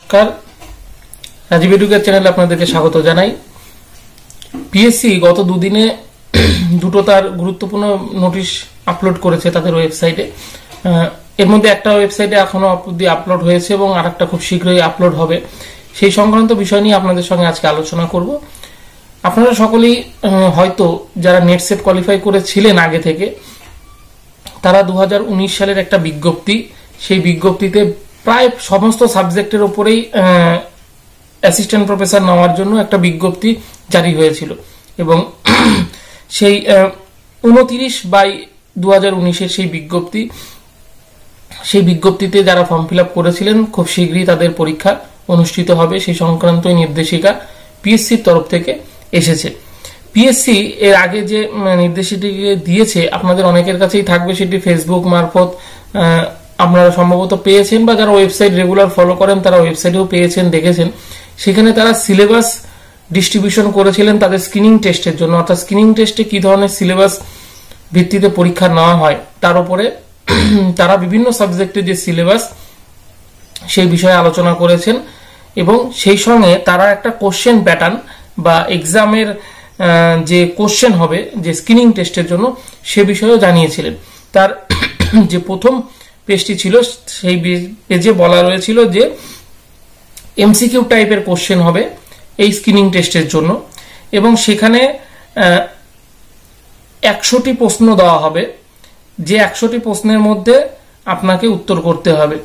নমস্কার, রাজীব এডুকেয়ার চ্যানেলে আপনাদেরকে স্বাগত জানাই। পিএসসি গত দুদিনে দুটো তার গুরুত্বপূর্ণ নোটিশ আপলোড করেছে তাদের ওয়েবসাইটে। এর মধ্যে একটা ওয়েবসাইটে এখনো অবধি আপলোড হয়েছে এবং আরেকটা খুব শীঘ্রই আপলোড হবে। সেই সংক্রান্ত বিষয় নিয়ে আপনাদের সঙ্গে আজকে আলোচনা করব। আপনারা সকলেই হয়তো যারা নেট সেট কোয়ালিফাই করেছিলেন আগে থেকে, তারা 2019 সালের একটা বিজ্ঞপ্তি, সেই বিজ্ঞপ্তিতে প্রায় সমস্ত সাবজেক্টের উপরেই অ্যাসিস্ট্যান্ট প্রফেসর নেওয়ার জন্য একটা বিজ্ঞপ্তি জারি হয়েছিল এবং সেই 29/2019 সেই বিজ্ঞপ্তিতে যারা ফর্ম ফিল আপ করেছিলেন খুব শীঘ্রই তাদের পরীক্ষা অনুষ্ঠিত হবে, সেই সংক্রান্ত নির্দেশিকা পিএসসির তরফ থেকে এসেছে। পিএসসি এর আগে যে নির্দেশিকাটি দিয়েছে আপনাদের অনেকের কাছেই থাকবে, সেটি ফেসবুক মারফত আপনারা সম্ভবত পেয়েছেন, বা যারা ওয়েবসাইট রেগুলার ফলো করেন তারা ওয়েবসাইটেও পেয়েছেন, দেখেছেন। সেখানে তারা সিলেবাস ডিস্ট্রিবিউশন করেছিলেন তাদের স্ক্রিনিং টেস্টের জন্য, অর্থাৎ স্ক্রিনিং টেস্টে কি ধরনের সিলেবাস ভিত্তিতে পরীক্ষা নেওয়া হয় তার উপরে তারা বিভিন্ন সাবজেক্টের যে সিলেবাস সেই বিষয়ে আলোচনা করেছেন এবং সেই সঙ্গে তারা একটা কোশ্চেন প্যাটার্ন বা এক্সামের যে কোশ্চেন হবে যে স্ক্রিনিং টেস্টের জন্য সে বিষয়েও জানিয়েছিলেন। তার যে প্রথম পেজটি ছিল সেই পেজে বলা রয়েছিল যে এমসিকিউ টাইপের কোশ্চেন হবে এই স্ক্রিনিং টেস্টের জন্য এবং সেখানে 100টি প্রশ্ন দেওয়া হবে, যে 100টি প্রশ্নের মধ্যে আপনাকে উত্তর করতে হবে।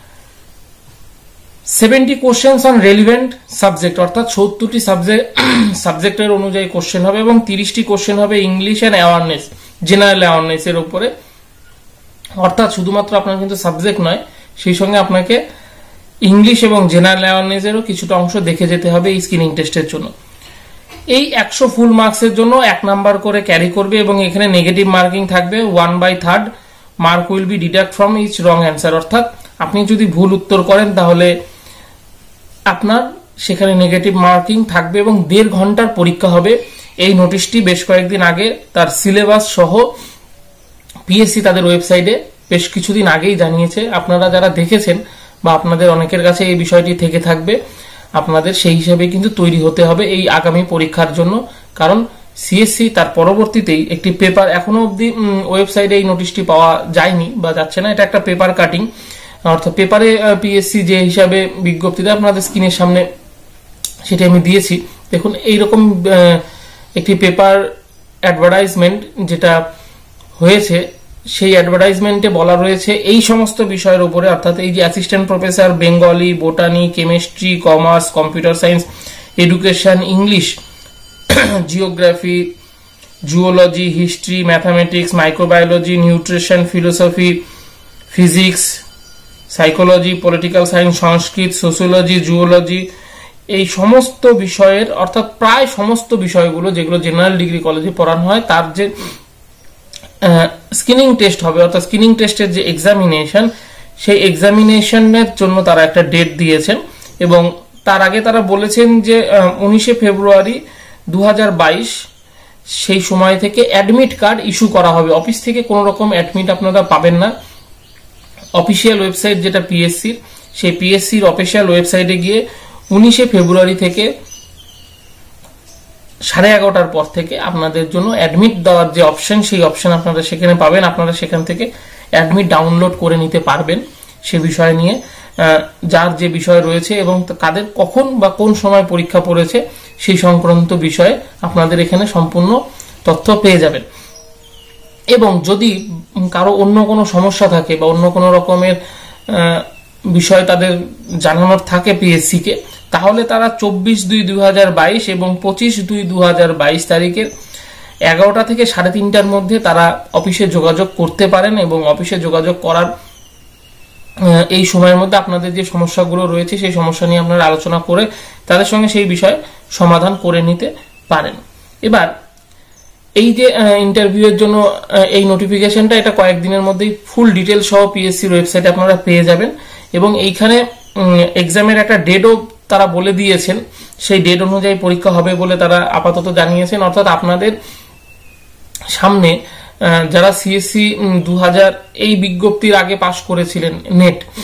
70 কোশ্চেন্স অন রেলিভেন্ট সাবজেক্ট, অর্থাৎ 70টি সাবজেক্টের অনুযায়ী কোশ্চেন হবে এবং 30টি কোশ্চেন হবে English and awareness, general awareness এর উপরে। অর্থাৎ শুধুমাত্র আপনার কিন্তু সাবজেক্ট নয়, সেই সঙ্গে আপনাকে ইংলিশ এবং জেনারেল অ্যাওয়ারনেস এরও কিছুটা অংশ দেখে যেতে হবে এই স্ক্রিনিং টেস্টের জন্য। এই 100 ফুল মার্কসের জন্য 1 নাম্বার করে ক্যারি করবে এবং এখানে নেগেটিভ মার্কিং থাকবে। 1/3 mark will be deduct from each wrong answer, অর্থাৎ আপনি যদি ভুল উত্তর করেন তাহলে আপনার সেখানে নেগেটিভ মার্কিং থাকবে এবং 1.5 ঘন্টার পরীক্ষা হবে। এই নোটিশটি বেশ কয়েকদিন আগে তার সিলেবাস সহ পিএসসি তাদের ওয়েবসাইটে বেশ কিছুদিন আগেই জানিয়েছে। আপনারা যারা দেখেছেন বা আপনাদের অনেকের কাছে এই বিষয়টি থেকে থাকবে, আপনাদের সেই হিসাবে কিন্তু তৈরি হতে হবে এই আগামী পরীক্ষার জন্য। কারণ সিএসসি তার পরবর্তীতেই একটি পেপার, এখনো অবধি ওয়েবসাইটে এই নোটিশটি পাওয়া যায়নি বা যাচ্ছে না, এটা একটা পেপার কাটিং, অর্থাৎ পেপারে পিএসসি যে হিসাবে বিজ্ঞপ্তি দেয় আপনাদের স্ক্রিনের সামনে সেটি আমি দিয়েছি। দেখুন এইরকম একটি পেপার অ্যাডভার্টাইজমেন্ট যেটা হয়েছে, সেই অ্যাডভার্টাইজমেন্টে বলা রয়েছে এই সমস্ত বিষয়ের উপরে, অর্থাৎ এই যে assistant professor Bengali, botany, chemistry, commerce, computer science, education, English, geography, zoology, history, mathematics, microbiology, nutrition, philosophy, physics, psychology, political science, Sanskrit, sociology, zoology, এই সমস্ত বিষয়ের, অর্থাৎ প্রায় সমস্ত বিষয়গুলো যেগুলো জেনারেল ডিগ্রি কলেজে পড়ানো হয় তার যে স্ক্রিনিং টেস্ট হবে, অর্থাৎ স্ক্রিনিং টেস্টের যে এক্সামিনেশন, সেই এক্সামিনেশনের জন্য তারা একটা ডেট দিয়েছেন এবং তার আগে তারা বলেছেন যে 19 ফেব্রুয়ারি 2022 সেই সময় থেকে অ্যাডমিট কার্ড ইস্যু করা হবে। অফিস থেকে কোনো রকম অ্যাডমিট আপনারা পাবেন না। অফিসিয়াল ওয়েবসাইট যেটা পিএসসির, সেই পিএসসির অফিসিয়াল ওয়েবসাইটে গিয়ে 19 ফেব্রুয়ারি থেকে 11:30টার পর থেকে আপনাদের জন্য অ্যাডমিট দেওয়ার যে অপশন, সেই অপশন আপনারা সেখানে পাবেন। আপনারা সেখান থেকে অ্যাডমিট ডাউনলোড করে নিতে পারবেন সে বিষয় নিয়ে, যার যে বিষয় রয়েছে এবং কাদের কখন বা কোন সময় পরীক্ষা পড়েছে সেই সংক্রান্ত বিষয়ে আপনাদের এখানে সম্পূর্ণ তথ্য পেয়ে যাবেন। এবং যদি কারো অন্য কোনো সমস্যা থাকে বা অন্য কোনো রকমের বিষয় তাদের জানানোর থাকে পিএসসি কে, তাহলে তারা 24/2/2022 এবং 25/2/2022 তারিখের 11টা থেকে 3:30টার মধ্যে তারা অফিসে যোগাযোগ করতে পারেন এবং অফিসে যোগাযোগ করার এই সময়ের মধ্যে আপনাদের যে সমস্যাগুলো রয়েছে সেই সমস্যা নিয়ে আপনারা আলোচনা করে তাদের সঙ্গে সেই বিষয়ে সমাধান করে নিতে পারেন। এবার এই যে ইন্টারভিউয়ের জন্য এই নোটিফিকেশনটা, এটা কয়েকদিনের মধ্যেই ফুল ডিটেল সহ পিএসসির ওয়েবসাইটে আপনারা পেয়ে যাবেন এবং এইখানে এক্সামের একটা ডেটও তারা বলে দিয়েছেন। সেই ডেট অনুযায়ী পরীক্ষা হবে বলে তারা আপাতত জানিয়েছেন। অর্থাৎ আপনাদের সামনে যারা সিএসসি 2000 এই বিজ্ঞপ্তির আগে পাশ করেছিলেন নেট,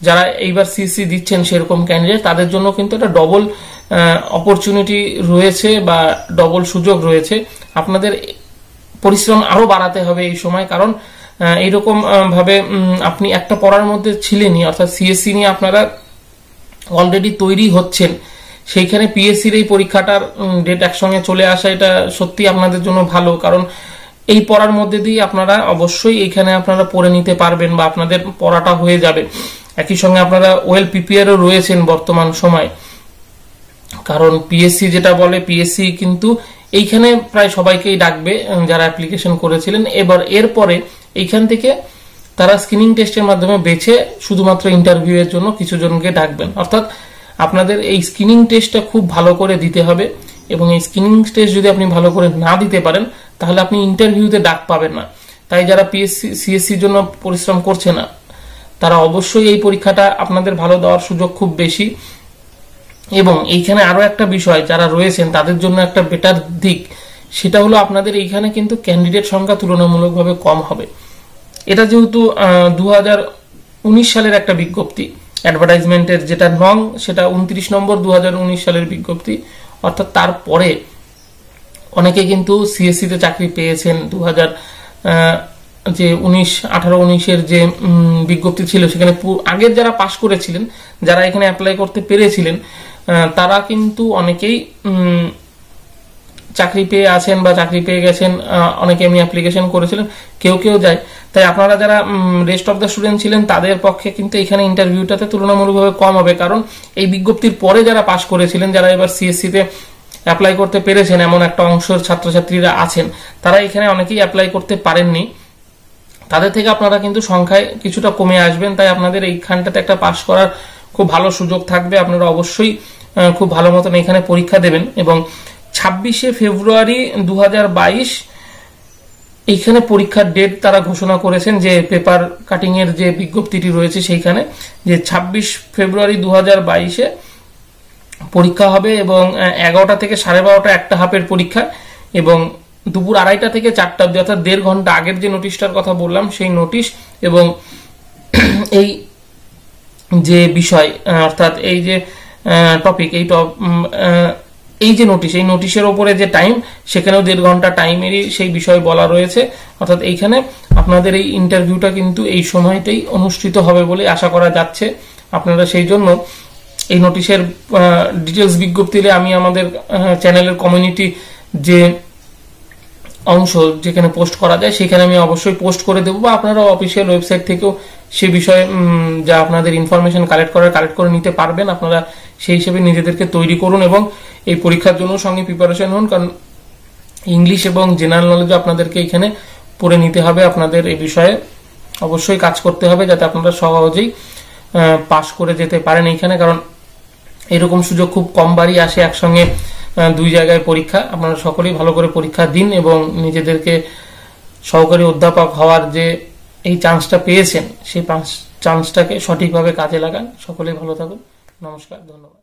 যারা এইবার সিএসসি দিচ্ছেন সেরকম ক্যান্ডিডেট, তাদের জন্য কিন্তু একটা ডবল অপরচুনিটি রয়েছে বা ডবল সুযোগ রয়েছে। আপনাদের পরিশ্রম আরো বাড়াতে হবে এই সময়, কারণ এইরকম ভাবে আপনি একটা পড়ার মধ্যে ছিলেনই, অর্থাৎ সিএসসি নিয়ে আপনারা অলরেডি তৈরি হচ্ছেন, সেইখানে পিএসসির এই পরীক্ষাটার ডেট একসঙ্গে চলে আসা এটা সত্যি আপনাদের জন্য ভালো, কারণ এই পড়ার মধ্যে দিয়ে আপনারা অবশ্যই এইখানে আপনারা পড়ে নিতে পারবেন বা আপনাদের পড়াটা হয়ে যাবে। একই সঙ্গে আপনারা ওয়েল প্রিপেয়ারও রয়েছেন বর্তমান সময়, কারণ পিএসসি যেটা বলে, পিএসসি কিন্তু এইখানে প্রায় সবাইকেই ডাকবে যারা অ্যাপ্লিকেশন করেছিলেন। এবার এরপরে এইখান থেকে তারা স্ক্রিনিং টেস্টের মাধ্যমে বেছে শুধুমাত্র ইন্টারভিউ এর জন্য কিছু জনকে ডাকবেন। অর্থাৎ আপনাদের এই স্ক্রিনিং টেস্টটা খুব ভালো করে দিতে হবে, এবং এই স্ক্রিনিং টেস্ট যদি আপনি ভালো করে না দিতে পারেন তাহলে আপনি ইন্টারভিউতে ডাক পাবেন না। তাই যারা পিএসসি সিএসসির জন্য পরিশ্রম করছে না তারা অবশ্যই এই পরীক্ষাটা আপনাদের ভালো দেওয়ার সুযোগ খুব বেশি। এবং এইখানে আরো একটা বিষয়, যারা রয়েছেন তাদের জন্য একটা বেটার দিক, সেটা হলো আপনাদের এইখানে কিন্তু ক্যান্ডিডেট সংখ্যা তুলনামূলকভাবে কম হবে। এটা যেহেতু 2019 সালের একটা বিজ্ঞপ্তি, অ্যাডভার্টাইজমেন্টের যেটা নং সেটা 29 নম্বর 2019 সালের বিজ্ঞপ্তি, অর্থাৎ তারপরে অনেকে কিন্তু সিএসসি তে চাকরি পেয়েছেন। 18-19-এর যে বিজ্ঞপ্তি ছিল সেখানে আগের যারা পাশ করেছিলেন, যারা এখানে অ্যাপ্লাই করতে পেরেছিলেন, তারা কিন্তু অনেকেই চাকরি পেয়ে আছেন বা চাকরি পেয়ে গেছেন, অনেকে এমনি অ্যাপ্লিকেশন করেছিলেন, কেউ কেউ যায়। তাই আপনারা যারা রেস্ট অফ দ্য স্টুডেন্ট ছিলেন তাদের পক্ষে কিন্তু এখানে ইন্টারভিউটাতে তুলনামূলকভাবে কম হবে, কারণ এই বিজ্ঞপ্তির পরে যারা পাশ করেছিলেন, যারা এবার সিএসসি তে অ্যাপ্লাই করতে পেরেছেন, এমন একটা অংশের ছাত্রছাত্রীরা আছেন, তারা এখানে অনেকেই অ্যাপ্লাই করতে পারেননি। তাদের থেকে আপনারা কিন্তু সংখ্যায় কিছুটা কমে আসবেন। তাই আপনাদের এইখানটাতে একটা পাশ করার খুব ভালো সুযোগ থাকবে। আপনারা অবশ্যই খুব ভালো মতন এখানে পরীক্ষা দেবেন। এবং 26শে ফেব্রুয়ারি 2022 এইখানে পরীক্ষার ডেট তারা ঘোষণা করেছেন, যে পেপার কাটিং এর যে বিজ্ঞপ্তিটি রয়েছে সেইখানে, যে 26 ফেব্রুয়ারি 2022-এ পরীক্ষা হবে, এবং 11টা থেকে 12:30 একটা হাফের পরীক্ষা, এবং দুপুর 2:30 থেকে 4টা অব্দি, অর্থাৎ 1.5 ঘন্টা আগের যে নোটিশটার কথা বললাম সেই নোটিশ। এবং এই যে বিষয়, অর্থাৎ এই যে টপিক, এই যে নোটিশ, এই নোটিশের ওপরে যে টাইম, সেখানেও 1.5 ঘন্টা টাইমেরই সেই বিষয় বলা রয়েছে। অর্থাৎ এইখানে আপনাদের এই ইন্টারভিউটা কিন্তু এই সময়তেই অনুষ্ঠিত হবে বলে আশা করা যাচ্ছে। আপনারা সেই জন্য এই নোটিশের ডিটেলস বিজ্ঞপ্তিতে আমি আমাদের চ্যানেলের কমিউনিটি যে অংশ যেখানে পোস্ট করা যায় সেখানে আমি অবশ্যই পোস্ট করে দেবো, বা আপনারা অফিসিয়াল ওয়েবসাইট থেকেও সে বিষয়ে যা আপনাদের ইনফরমেশন কালেক্ট করে নিতে পারবেন। আপনারা সেই হিসেবে নিজেদেরকে তৈরি করুন এবং এই পরীক্ষার জন্য সঙ্গে প্রিপারেশন হন, কারণ ইংলিশ এবং জেনারেল নলেজও আপনাদেরকে এখানে পড়ে নিতে হবে। আপনাদের এই বিষয়ে অবশ্যই কাজ করতে হবে যাতে আপনারা সহজেই পাস করে যেতে পারেন এইখানে, কারণ এরকম সুযোগ খুব কম বারই আসে একসঙ্গে 2 জায়গায় পরীক্ষা। আপনারা সকলেই ভালো করে পরীক্ষা দিন এবং নিজেদেরকে সহকারী অধ্যাপক হওয়ার যে এই চান্সটা পেয়েছেন সেই চান্সটাকে সঠিকভাবে কাজে লাগান। সকলেই ভালো থাকুন। নমস্কার, ধন্যবাদ।